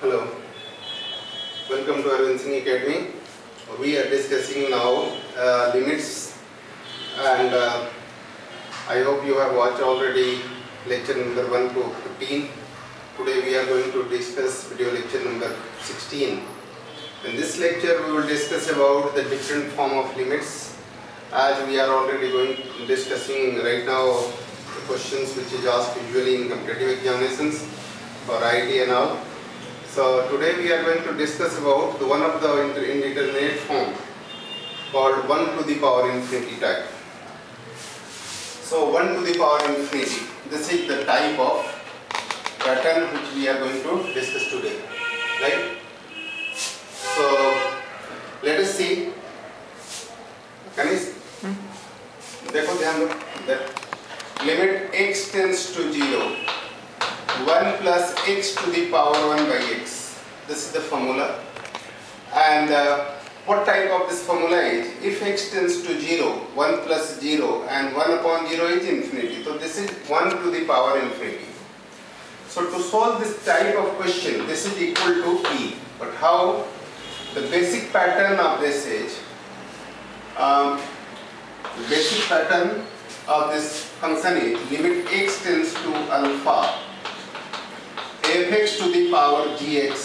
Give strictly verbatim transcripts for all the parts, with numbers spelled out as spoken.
Hello, welcome to Arvind Singh Academy. We are discussing now uh, limits, and uh, I hope you have watched already lecture number one to fifteen. Today we are going to discuss video lecture number sixteen. In this lecture we will discuss about the different form of limits, as we are already going discussing right now the questions which is asked usually in competitive examinations for I I T and all. So today we are going to discuss about the one of the indeterminate form called one to the power infinity type. So one to the power infinity, this is the type of pattern which we are going to discuss today, right? So let us see. Kanis, देखो ध्यान दो, that limit x tends to zero. one plus x to the power one by x. This is the formula. And uh, what type of this formula is? If x tends to zero, one plus zero and one upon zero is infinity. So this is one to the power infinity. So to solve this type of question, this is equal to e. But how? The basic pattern of this is, um, the basic pattern of this function is limit x tends to alpha fx to the power gx.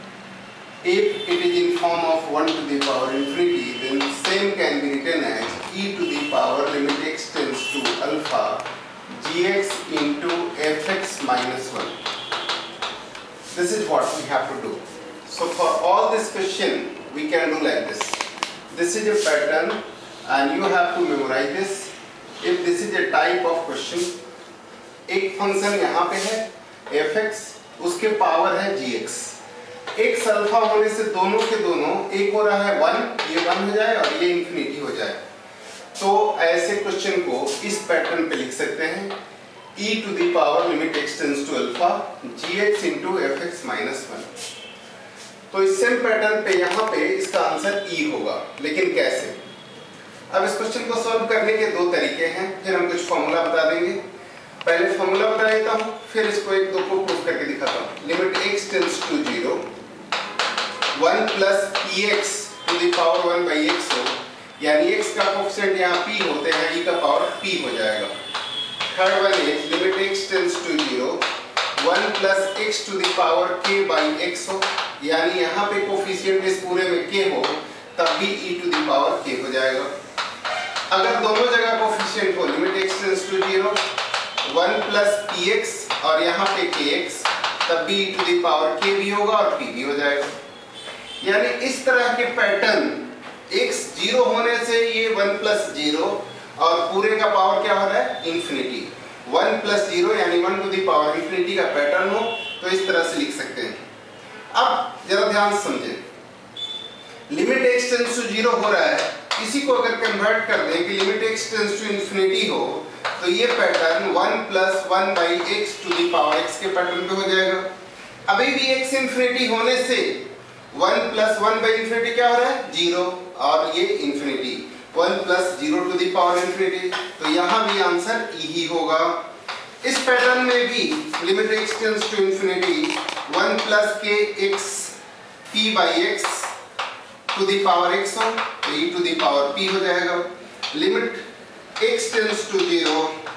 If it is in form of one to the power infinity, then same can be written as e to the power limit x tends to alpha gx into fx minus one. This is what we have to do. So for all this question we can do like this. This is a pattern and you have to memorize this. If this is a type of question, एक function यहाँ पे है fx, उसके power है gx. x alpha होने से दोनों के दोनों, एक हो रहा है वन, ये वन हो जाए और ये इंफिनिटी हो जाए. तो ऐसे क्वेश्चन को इस पैटर्न पे लिख सकते हैं, e to the power limit x tends to alpha gx into fx minus one. तो इस सेम पैटर्न पे यहाँ पे इसका आंसर e होगा. लेकिन कैसे? अब इस क्वेश्चन को सॉल्व करने के दो तरीके हैं, फिर हम कुछ फॉर्मूला बता देंगे. पहले फॉर्मूला बता देता हूँ, फिर इसको एक दो को प्रूव करके दिखाता हूँ. Limit x tends to zero, one plus px to the power one by x हो, यानी x का कोएफिशिएंट यहाँ p होते हैं, e का पावर p हो जाएगा. Third one is limit x tends to zero, one plus x to the power k by x हो, यानी यहाँ पे कोएफिशिएंट इस पूरे में k हो, तब भी e to the power k हो जाएगा. अगर दोनों जगह कोएफिशिएंट हो, limit x tends to zero, one plus P X और यहाँ पे के एक्स, तब भी टू दी पावर के भी होगा और पी भी हो जाएगा. यानी इस तरह के पैटर्न x जीरो होने से ये वन प्लस जीरो और पूरे का पावर क्या हो रहा है? इंफिनिटी. वन प्लस जीरो यानी one to the power infinity का पैटर्न हो तो इस तरह से लिख सकते हैं. अब जरा ध्यान से समझें, limit x tends to zero हो रहा है, इसी को अगर कन्वर्ट कर दें कि limit x tends to infinity हो, तो ये pattern one plus one by X to the power x के पैटर्न पे हो जाएगा. अभी भी x इंफिनिटी होने से one plus one by infinity क्या हो रहा है? जीरो, और ये infinity one plus zero to the power infinity. तो यहाँ भी आंसर e ही होगा. इस पैटर्न में भी limit x tends to infinity, one plus K X p by X to the power x हो, तो e to the power p हो जाएगा. Limit x tends to zero,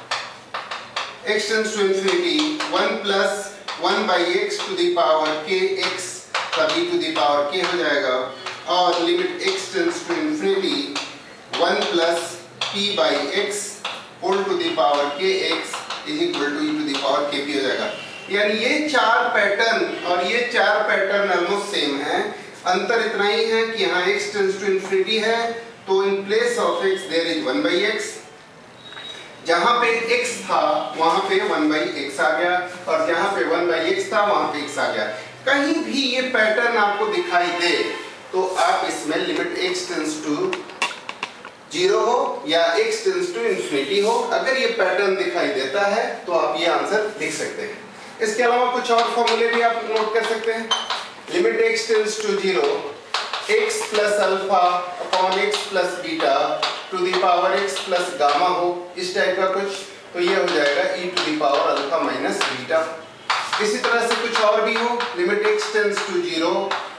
x tends to infinity, one plus one by x to the power kx, तभी to the power k हो जाएगा. और limit x tends to infinity, one plus p by x whole to the power kx is equal to e to the power kp हो जाएगा. यानी ये चार pattern और ये चार पैटर्न ऑलमोस्ट सेम हैं. अंतर इतना ही है कि यहाँ x tends to infinity है, तो in place of x there is one by x. जहाँ पे x था वहाँ पे वन बाई एक्स आ गया, और जहाँ पे वन बाई एक्स था वहाँ पे x आ गया. कहीं भी ये पैटर्न आपको दिखाई दे तो आप इसमें limit x tends to zero हो या x टेंड्स टू इंफिनिटी हो, अगर ये पैटर्न दिखाई देता है तो आप ये आंसर लिख सकते हैं. इसके अलावा कुछ और फॉर्मूले भी आप नोट कर सकते हैं. Limit x tends to zero, x plus alpha upon x plus beta to the power x plus gamma हो, इस टाइप का कुछ, तो ये हो जाएगा e to the power alpha minus beta. इसी तरह से कुछ और भी हो, limit x tends to zero,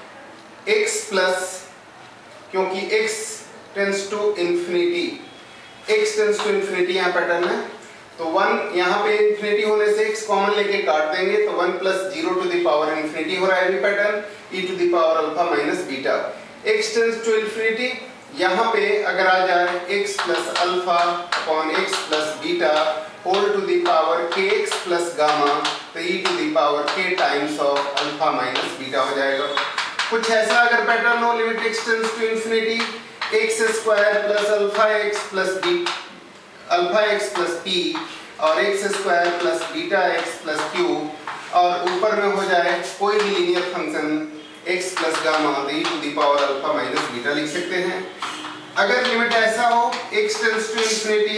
x plus, क्योंकि x tends to infinity, x tends to infinity यहाँ पैटर्न है, तो वन यहाँ पे इंफिनिटी होने से x कॉमन लेके काट देंगे, तो one plus zero to the power infinity हो रहा है भी pattern, e to the power alpha minus beta. x tends to infinity, यहाँ पे अगर आ जाए x plus alpha upon x plus beta whole to the power kx plus gamma, तो e to the power k times of alpha minus beta हो जाएगा। कुछ ऐसा अगर पैटर्न हो, limit x tends to infinity, x square plus alpha x plus B alpha x plus p और x square plus beta x plus q, और ऊपर में हो जाए कोई भी linear function x plus gamma, तो e to the power alpha minus beta लिख सकते हैं। अगर लिमिट ऐसा हो x tends to infinity,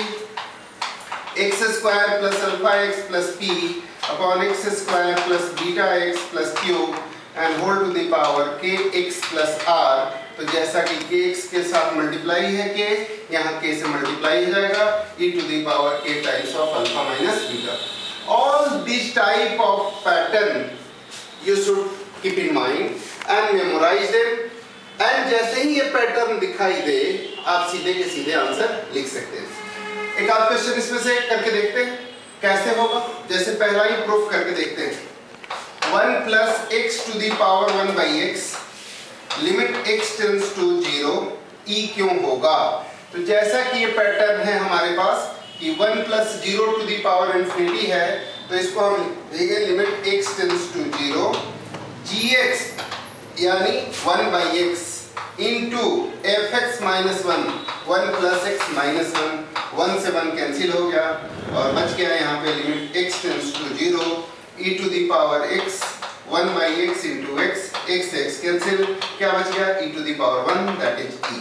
x square plus alpha x plus p upon x square plus beta x plus q and whole to the power kx plus r, तो जैसा कि kx के साथ मल्टीप्लाई है k, यहाँ k से multiply हो जाएगा e to the power k times of alpha minus beta. All this type of pattern you should keep in mind and memorise them, and जैसे ही ये पैटर्न दिखाई दे आप सीधे के सीधे आंसर लिख सकते हैं। एक आध क्वेश्चन इसमें से करके देखते हैं कैसे होगा। जैसे पहला ही प्रूफ करके देखते हैं, one plus X to the power one by X, limit x tends to zero, e क्यों होगा? तो जैसा कि ये पैटर्न है हमारे पास कि one plus zero to the power infinity है, तो इसको हम देंगे limit x tends to zero, gx यानी one by X into F x minus one, one plus X minus one, one से वन कैंसिल हो गया और बच गया यहाँ पे limit x tends to zero, e to the power x, one by X into X, x x cancel, क्या बच गया e to the power one, that is e।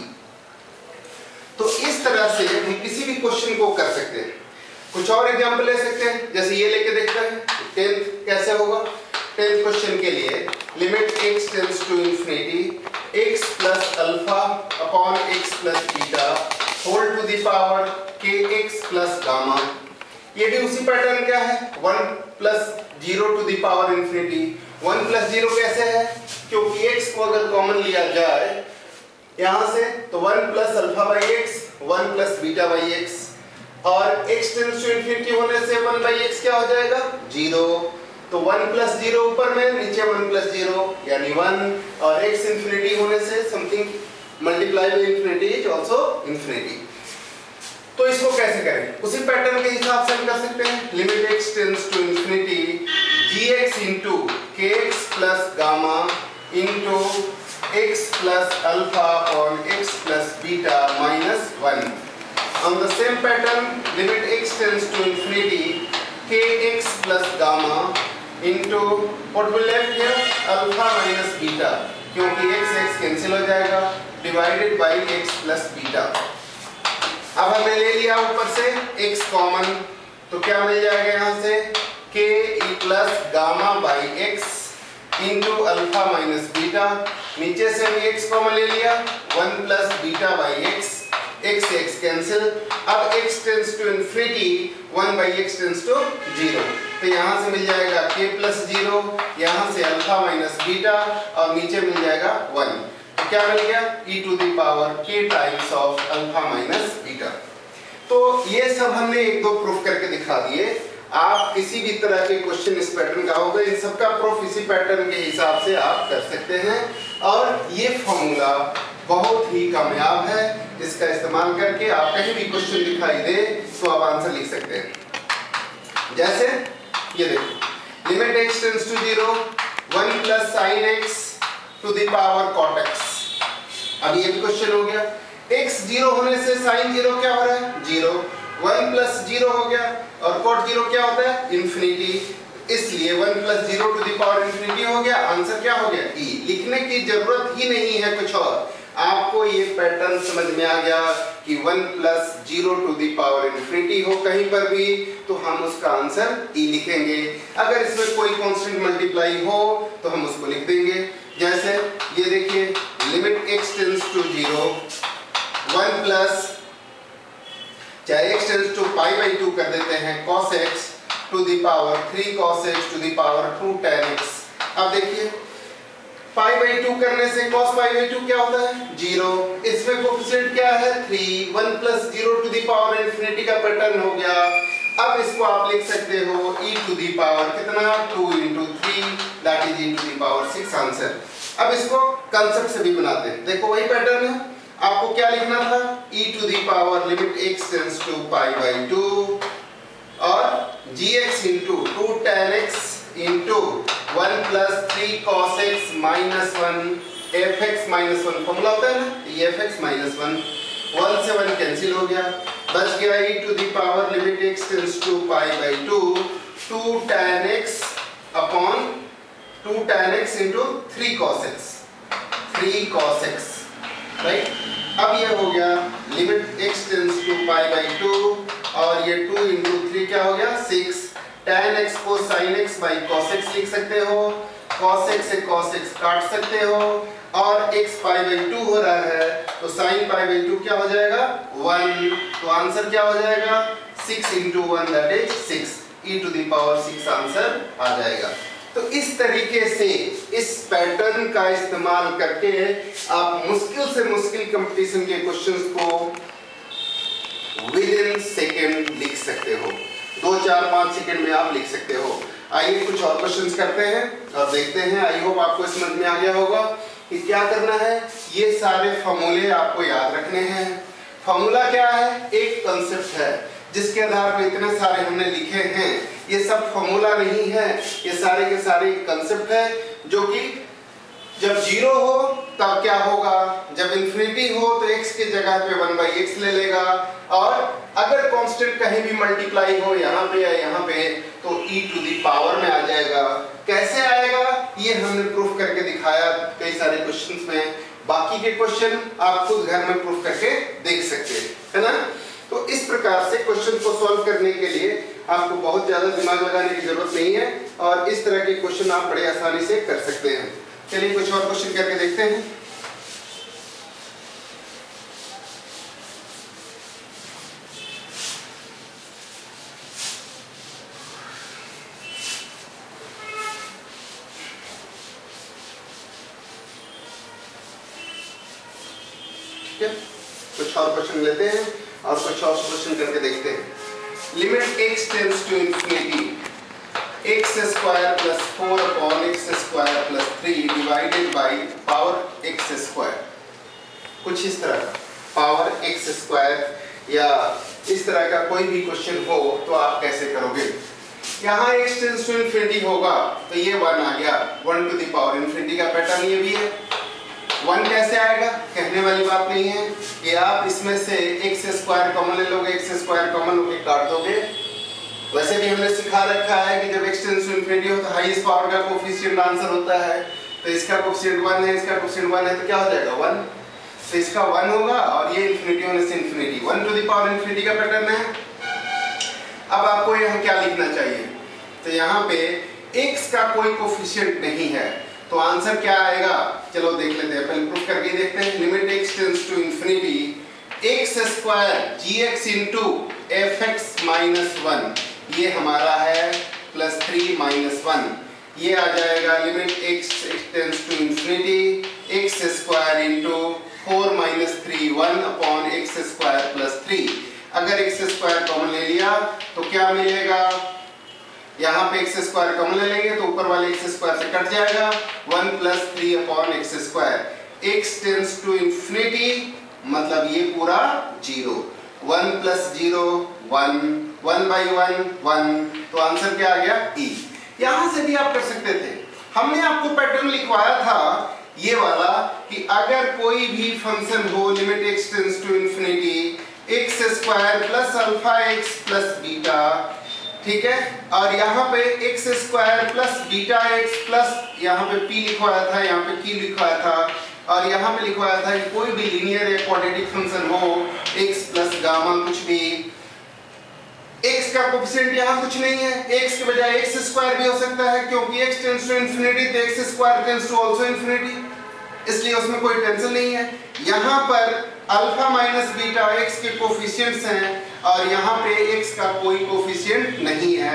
तो इस तरह से हम किसी भी क्वेश्चन को कर सकते हैं। कुछ और एग्जांपल ले सकते हैं, जैसे ये लेके देखते हैं टेंथ कैसे होगा। टेंथ क्वेश्चन के लिए limit x tends to infinity, x plus alpha upon x plus beta whole to the power kx plus gamma. ये भी उसी पैटर्न क्या है, one plus zero to the power infinity. One plus zero कैसे है, क्योंकि x को अगर कॉमन लिया जाए यहाँ से तो one plus alpha by X, one plus beta by x, और x टेंस टू इंफिनिटी होने से वन बाई एक्स क्या हो जाएगा, जीरो। तो वन प्लस जीरो ऊपर में, नीचे वन प्लस जीरो यानी वन, और x इंफिनिटी होने से something multiply by infinity is also infinity. तो इसको कैसे करें, उसी पैटर्न के हिसाब से हम कर सकते हैं। Limit x tends to infinity, gx into kx plus gamma into x plus alpha on x plus beta minus one. On the same pattern, limit x tends to infinity, kx plus gamma into what will left here, alpha minus beta, क्योंकि x x cancel हो जाएगा, divided by x plus beta. अब हमें ले लिया ऊपर से x common, तो क्या मिल जाएगा यहाँ से, k plus gamma by x into alpha minus beta, नीचे से भी x कॉमन ले लिया, one plus beta by x, x x cancel, अब x tends to infinity, one by x tends to zero, तो यहाँ से मिल जाएगा k प्लस जीरो, यहाँ से अल्फा माइनस बीटा और नीचे मिल जाएगा वन, तो क्या मिल गया e to the power k times of alpha minus beta. तो ये सब हमने एक दो प्रूफ करके दिखा दिए। आप किसी भी तरह के क्वेश्चन इस पैटर्न का होगा, इन सबका प्रूफ इसी पैटर्न के हिसाब से आप कर सकते हैं, और ये फॉर्मूला बहुत ही कामयाब है। इसका इस्तेमाल करके आप कहीं भी क्वेश्चन दिखाई दे तो आप आंसर लिख सकते हैं। जैसे ये देखो, limit x tends to zero, one plus sine x to the power cot x. अब ये भी क्वेश्चन हो गया, x जीरो होने से साइन जीरो क्या हो रहा है, जीरो, वन प्लस जीरो हो गया और कॉट जीरो क्या होता है, इंफिनिटी, इसलिए one plus zero to the power infinity हो गया। आंसर क्या हो गया, e। लिखने की जरूरत ही नहीं है कुछ और, आपको ये पैटर्न समझ में आ गया कि one plus zero to the power infinity हो कहीं पर भी तो हम उसका आंसर e लिखेंगे। अगर इसमें कोई कांस्टेंट मल्टीप्लाई हो तो हम उसको लिख देंगे। जैसे ये देखिए, limit x tends to zero, one plus, चाहे x tends to pi by two कर देते हैं, cos x to the power three cos x to the power two tan x। अब देखिए पाई बाई टू करने से cos पाई बाई टू क्या होता है जीरो। इसमें कोफिशिएंट क्या है three, one plus zero to the power infinity का पैटर्न हो गया। अब इसको आप लिख सकते हो e टू दी पावर कितना two into three that is e to the power six answer. अब इसको कंसेप्ट से भी बनाते हैं, देखो वही पैटर्न है। आपको क्या लिखना था e to the power limit x tends to pi by two और gx into two tan x into one plus three cos x minus one fx minus one formula होता है ना, ये fx माइनस वन, वन से one cancel हो गया, बच गया e to the power limit x tends to pi by two two tan x upon two tan x into three cos x, three cos x, right. अब ये हो गया limit x tends to pi by two और ये two into three क्या हो गया six, tan x को sin x by cos x लिख सकते हो, cos x से cos x काट सकते हो और x पाई बाई टू हो रहा है तो sin पाई बाई टू क्या हो जाएगा वन, तो आंसर क्या हो जाएगा six into one that is six, e to the power six answer आ जाएगा। तो इस तरीके से इस पैटर्न का इस्तेमाल करके आप मुश्किल से मुश्किल कंपटीशन के क्वेश्चंस को विद इन सेकेंड लिख सकते हो, दो चार पाँच सेकेंड में आप लिख सकते हो। आइए कुछ और क्वेश्चंस करते हैं और देखते हैं। आई होप आपको समझ में आ गया होगा कि क्या करना है। ये सारे फॉर्मूले आपको याद रखने हैं। फॉर्मूला क्या है, एक कॉन्सेप्ट है जिसके आधार पर इतने सारे हमने लिखे हैं। ये सब फॉर्मूला नहीं है, ये सारे के सारे कंसेप्ट है जो कि जब जीरो हो तब क्या होगा, जब इंफिनिटी हो तो x की जगह पे वन बाई एक्स ले लेगा और अगर कांस्टेंट कहीं भी मल्टीप्लाई हो यहाँ पे या यहाँ पे तो e टू दी पावर में आ जाएगा। कैसे आएगा ये हमने प्रूफ करके दिखाया कई सारे क्वेश्चंस में। बाकी के क्वेश्चन आप खुद घर में प्रूफ करके देख सकते हैं, है ना। तो इस प्रकार से क्वेश्चन को सॉल्व करने के लिए आपको बहुत ज्यादा दिमाग लगाने की जरूरत नहीं है और इस तरह के क्वेश्चन आप बड़े आसानी से कर सकते हैं। चलिए कुछ और क्वेश्चन करके देखते हैं। ठीक है, कुछ और क्वेश्चन लेते हैं और कुछ और क्वेश्चन करके देखते हैं। Limit x tends to infinity x square plus four upon x square plus three divided by power x square, कुछ इस तरह पावर x स्क्वायर या इस तरह का कोई भी क्वेश्चन हो तो आप कैसे करोगे। यहाँ x टेंड्स टू इंफिनिटी होगा तो ये वन आ गया, one to the power infinity का पैटर्न ये भी है। वन कैसे आएगा, कहने वाली बात नहीं है कि आप इसमें से एक्स स्क्वायर कॉमन ले लोगे, एक्स स्क्वायर कॉमन होके काट दोगे। वैसे भी हमने सिखा रखा है कि जब x टेंड्स टू इंफिनिटी हो तो हाईएस्ट पावर का कोफिशिएंट आंसर होता है। तो इसका कोफिशिएंट वन है, इसका कोफिशिएंट वन है तो क्या हो जाएगा वन, तो इसका वन होगा और ये इंफिनिटी होने से infinity, one to the power infinity का पैटर्न है। अब आपको यहाँ क्या लिखना चाहिए, तो यहाँ पे x का कोई कोफिशिएंट नहीं है तो आंसर क्या आएगा, चलो देख लेते हैं, पहले प्रूफ करके देखते हैं। Limit x tends to infinity x square g x into F x minus one, ये हमारा है प्लस थ्री माइनस वन, ये आ जाएगा limit x tends to infinity x square into four minus three one upon x square plus three. अगर x square common ले लिया तो क्या मिलेगा, यहाँ पे एक्स स्क्वायर कॉमन ले लेंगे तो ऊपर वाले एक्स स्क्वायर से कट जाएगा, one plus three upon x square. X tends to infinity मतलब ये पूरा zero, one plus zero one, one by one one, तो आंसर क्या आ गया ई। यहाँ से भी आप कर सकते थे, हमने आपको पैटर्न लिखवाया था ये वाला कि अगर कोई भी फंक्शन हो limit x tends to infinity x square plus alpha x plus beta, ठीक है, और यहाँ पे x square plus beta x plus यहाँ पे p लिखवाया था, यहाँ पे q लिखवाया था और यहाँ पे लिखवाया था कि कोई भी लीनियर या क्वाड्रेटिक फंक्शन हो x प्लस गामा कुछ भी, x का कोफिशिएंट यहाँ कुछ नहीं है, x के बजाय एक्स स्क्वायर भी हो सकता है क्योंकि x टेंड्स टू इंफिनिटी तो x square tends to also infinity, इसलिए उसमें कोई टेंशन नहीं है। यहाँ पर अल्फा माइनस बीटा x के कोफिशिएंट्स हैं और यहाँ पे x का कोई कोफिशिएंट नहीं है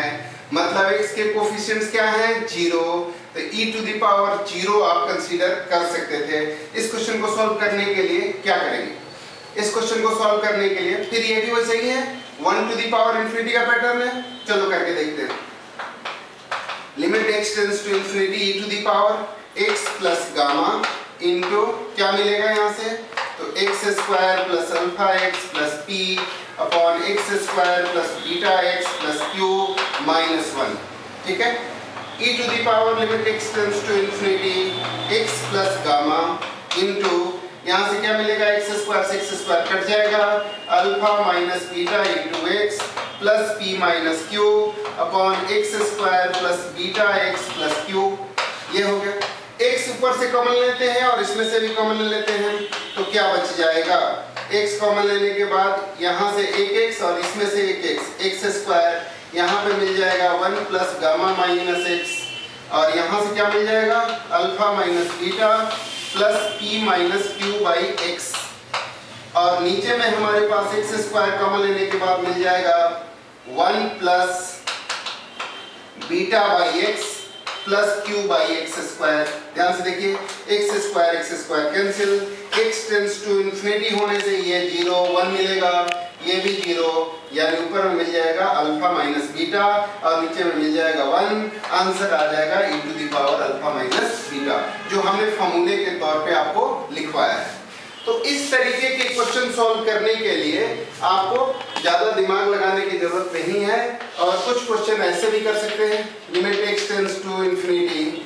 मतलब x के कोफिशिएंट्स क्या हैं, जीरो, तो e to the power zero आप कंसीडर कर सकते थे। इस क्वेश्चन को सॉल्व करने के लिए क्या करेंगे, इस क्वेश्चन को सॉल्व करने के लिए फिर ये भी वैसे ही है, one to the power infinity का पैटर्न है। चलो करके देखते हैं। Limit x tends to infinity e to the power x plus gamma into क्या मिलेगा यहाँ से, तो x square plus alpha x plus p upon x square plus beta x plus q minus one. ठीक है, e to the power limit x tends to infinity x plus gamma into यहाँ से क्या मिलेगा, एक्स स्क्वायर से x square cut जाएगा, alpha minus beta into x plus p minus q upon x square plus beta x plus q. ये हो गया। x ऊपर से कॉमन लेते हैं और इसमें से भी कॉमन ले लेते हैं, तो क्या बच जाएगा, x कॉमन लेने के बाद यहाँ से एक x और इसमें से एक x, एक्स स्क्वायर यहाँ पे मिल जाएगा one plus gamma minus x, और यहाँ से क्या मिल जाएगा, alpha minus beta plus p minus q by x, और नीचे में हमारे पास एक्स स्क्वायर कॉमन लेने के बाद मिल जाएगा one plus beta by x plus q by x square. ध्यान से देखिए, x square x square cancel, x tends to infinity होने से ये जीरो, वन मिलेगा, ये भी जीरो, यानी ऊपर में मिल जाएगा अल्फा माइनस बीटा और नीचे में मिल जाएगा वन। आंसर आ जाएगा e to the power alpha minus beta, जो हमने फॉर्मूले के तौर पे आपको लिखवाया है। तो इस तरीके के क्वेश्चन सॉल्व करने के लिए आपको ज्यादा दिमाग लगाने की जरूरत नहीं है, और कुछ क्वेश्चन ऐसे भी कर सकते हैं, limit x tends to infinity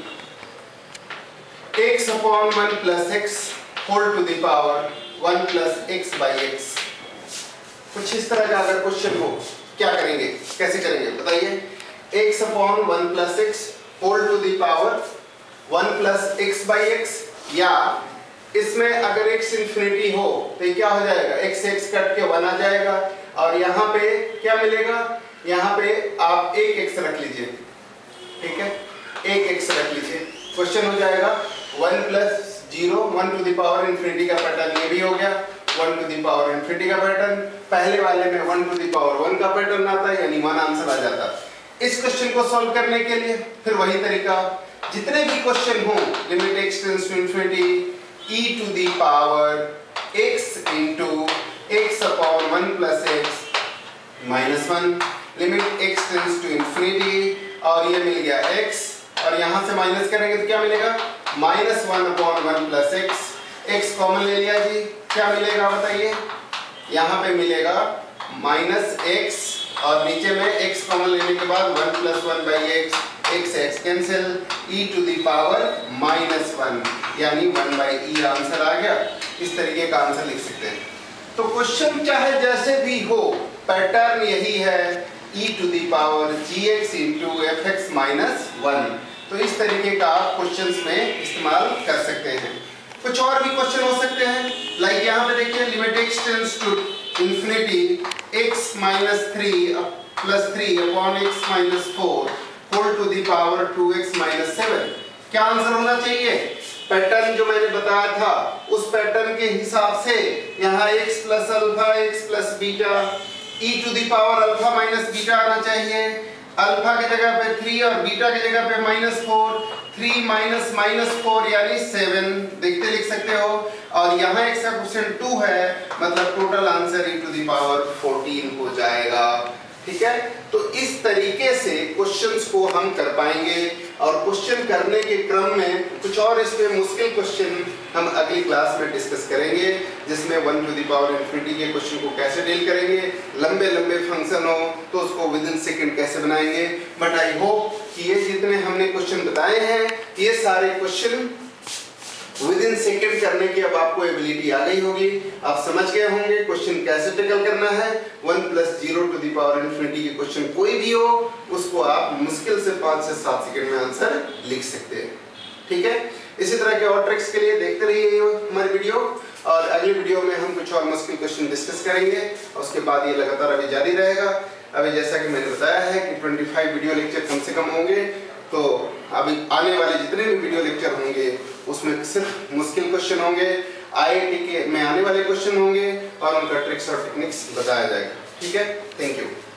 x upon one plus x whole to the power one plus x by x. कुछ इस तरह का अगर क्वेश्चन हो, क्या करेंगे, कैसे करेंगे बताइए, x upon one plus x whole to the power one plus x by x, या इसमें अगर x इंफिनिटी हो तो क्या हो जाएगा, x x कट के वन आ जाएगा, और यहाँ पे क्या मिलेगा, यहाँ पे आप एक x रख लीजिए। ठीक है, एक x रख लीजिए, क्वेश्चन हो जाएगा one plus zero, one to the power infinity का पैटर्न ये भी हो गया, one to the power infinity का पैटर्न, पहले वाले में one to the power one का पैटर्न आता है, यानी वन आंसर आ जाता। इस क्वेश्चन को सॉल्व करने के लिए फिर वही तरीका, जितने भी क्वेश्चन हो, limit x tends to infinity e to the power x into x upon one plus x minus one, limit x tends to infinity, और ये मिल गया x, और यहाँ से माइनस करेंगे तो क्या मिलेगा, minus one upon one plus x, x common ले लिया जी, क्या मिलेगा बताइए, यहाँ पे मिलेगा माइनस x, और नीचे में x कॉमन लेने के बाद one plus one by x, x x cancel, e to the power minus one, यानी वन बाई ई आंसर आ गया। इस तरीके का आंसर लिख सकते हैं। तो क्वेश्चन चाहे जैसे भी हो, पैटर्न यही है, e to the power g x into F x minus one. तो इस तरीके का आप क्वेश्चंस में इस्तेमाल कर सकते हैं। कुछ और भी क्वेश्चन हो सकते हैं, लाइक यहाँ पे देखिए, limit x tends to infinity x minus three plus three upon x minus four whole to the power two x minus seven. क्या आंसर होना चाहिए, पैटर्न जो मैंने बताया था उस पैटर्न के हिसाब से यहाँ x plus alpha x plus beta e to the power alpha minus beta आना चाहिए। अल्फा की जगह पे थ्री और बीटा की जगह पे minus four, three minus minus four यानी सेवन, देखते लिख सकते हो, और यहाँ x का क्वेश्चन टू है, मतलब total answer e to the power fourteen हो जाएगा। ठीक है, तो इस तरीके से क्वेश्चंस को हम कर पाएंगे, और क्वेश्चन करने के क्रम में कुछ और इसमें मुश्किल क्वेश्चन हम अगली क्लास में डिस्कस करेंगे, जिसमें one to the power infinity के क्वेश्चन को कैसे डील करेंगे, लंबे लंबे फंक्शन हो तो उसको विद इन सेकेंड कैसे बनाएंगे। बट आई होप कि ये जितने हमने क्वेश्चन बताए हैं, ये सारे क्वेश्चन विद इन सेकेंड करने की अब आपको एबिलिटी आ गई होगी, आप समझ गए होंगे क्वेश्चन कैसे टेकल करना है। One plus zero to the power infinity के क्वेश्चन कोई भी हो, उसको आप मुश्किल से पाँच से सात सेकंड में आंसर लिख सकते हैं। ठीक है, इसी तरह के और ट्रिक्स के लिए देखते रहिए हमारी वीडियो, और अगली वीडियो में हम कुछ और मुश्किल क्वेश्चन डिस्कस करेंगे, और उसके बाद ये लगातार अभी जारी रहेगा। अभी जैसा कि मैंने बताया है कि पच्चीस वीडियो लेक्चर कम से कम होंगे, तो अभी आने वाले जितने भी वीडियो लेक्चर होंगे उसमें सिर्फ मुश्किल क्वेश्चन होंगे, आई आई टी के में आने वाले क्वेश्चन होंगे, और उनका ट्रिक्स और टेक्निक्स बताया जाएगा। ठीक है, थैंक यू।